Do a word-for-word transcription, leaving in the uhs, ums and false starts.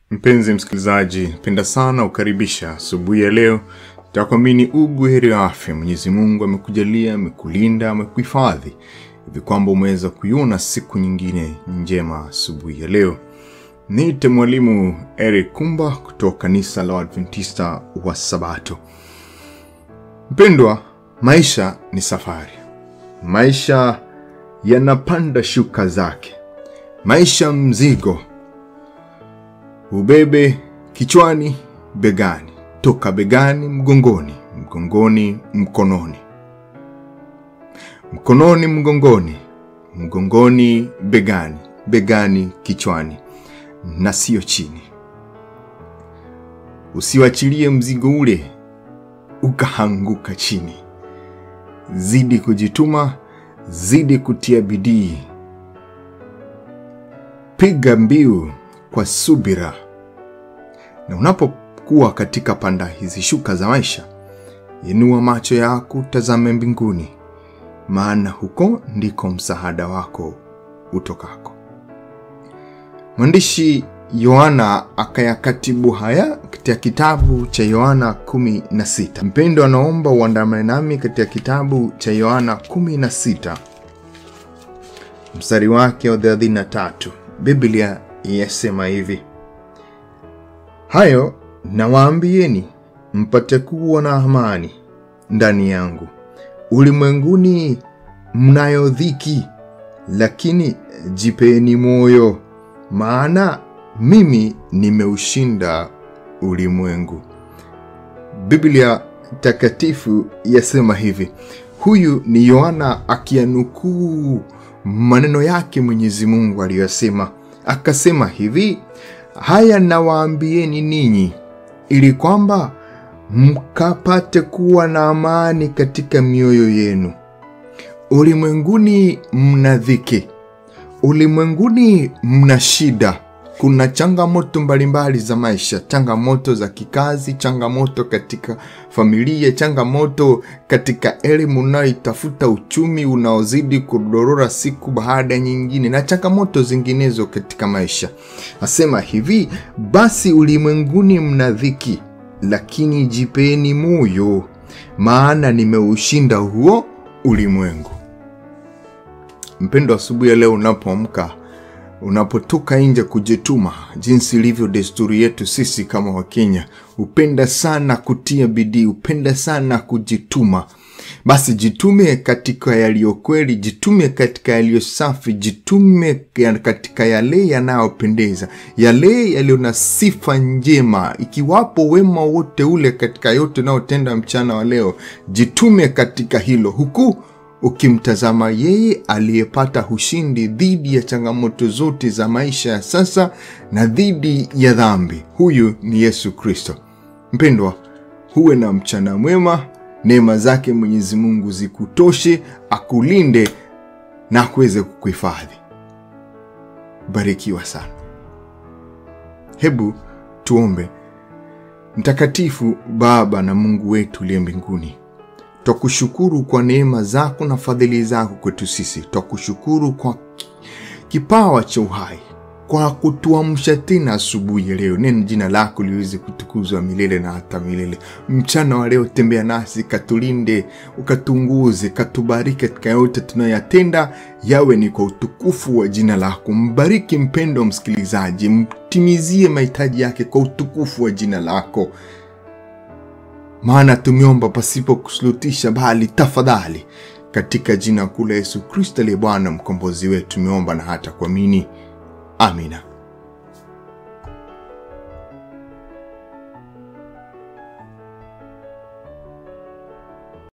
Mpenzi msikilizaji, penda sana ukaribisha asubuhi ya leo. Takwamini ubuheri wa afya. Mwenyezi Mungu amekujalia, amekulinda, amekuhifadhi hivi kwamba umeweza kuiona siku nyingine njema asubuhi ya leo. Niite mwalimu Eric Kumba kutoka kanisa la Adventista wa Sabato. Mpendwa, maisha ni safari. Maisha yanapanda shuka zake. Maisha mzigo. Ubebe kichwani, begani, toka begani mgongoni, mgongoni mkononi. Mkononi mgongoni, mgongoni begani, begani kichwani, na sio chini. Usiwachilie mzigo ule ukahanguka chini. Zidi kujituma, zidi kutia bidii. Piga mbiu kwa subira. Na unapokuwa katika panda hizi shuka za maisha, inua macho yako tazame mbinguni, maana huko ndiko msaada wako utokako. Mwandishi Yohana akayakatibu haya katika kitabu cha Yohana kumi na sita. Mpendo, anaomba uandamane nami katika kitabu cha Yohana kumi na sita. Mstari wake wa thelathini na tatu. Biblia yasema hivi: hayo nawaambieni mpate kuwa na amani ndani yangu. Ulimwenguni mnayo dhiki, lakini jipeni moyo, maana mimi nimeushinda ulimwengu. Biblia takatifu yasema hivi. Huyu ni Yohana akianukuu maneno yake Mwenyezi Mungu aliyosema. Akasema hivi: haya nawaambieni ninyi ili kwamba mkapate kuwa na amani katika mioyo yenu. Ulimwenguni mna dhiki. Ulimwenguni mna shida. Kuna changamoto mbalimbali za maisha, changamoto za kikazi, changamoto katika familia, changamoto katika elimu unayotafuta, uchumi unaozidi kudorora siku baada nyingine, na changamoto zinginezo katika maisha. Asema hivi: basi ulimwenguni mna dhiki, lakini jipeni moyo, maana nimeushinda huo ulimwengu. Mpendo, asubuhi ya leo unapoamka, unapotoka nje kujituma, jinsi ilivyo desturi yetu sisi kama Wakenya, upenda sana kutia bidii, upenda sana kujituma. Basi jitume katika yaliyo kweli, jitume katika yaliyo safi, jitume katika yale yanayopendeza, yale yaliyo na sifa njema. Ikiwapo wema wote ule katika yote unaotenda mchana wa leo, jitume katika hilo, huku ukimtazama yeye aliyepata ushindi dhidi ya changamoto zote za maisha ya sasa na dhidi ya dhambi. Huyu ni Yesu Kristo. Mpendwa, huwe na mchana mwema. Neema zake Mwenyezi Mungu zikutoshe, akulinde na kuweze kukuhifadhi. Barikiwa sana. Hebu tuombe. Mtakatifu Baba na Mungu wetu uliye mbinguni, twakushukuru kwa neema zako na fadhili zako kwetu sisi. Twakushukuru kwa kipawa cha uhai, kwa kutuamsha tena asubuhi ya leo. Neno jina lako liweze kutukuzwa milele na hata milele. Mchana wa leo tembea nasi, katulinde, ukatunguze, katubariki katika yote tunayotenda, yawe ni kwa utukufu wa jina lako. Mbariki mpendo msikilizaji, mtimizie mahitaji yake kwa utukufu wa jina lako. Maana tumeomba pasipo kusulutisha, bali tafadhali, katika jina kuu la Yesu Kristo aliye Bwana mkombozi wetu tumeomba na hata kuamini. Amina.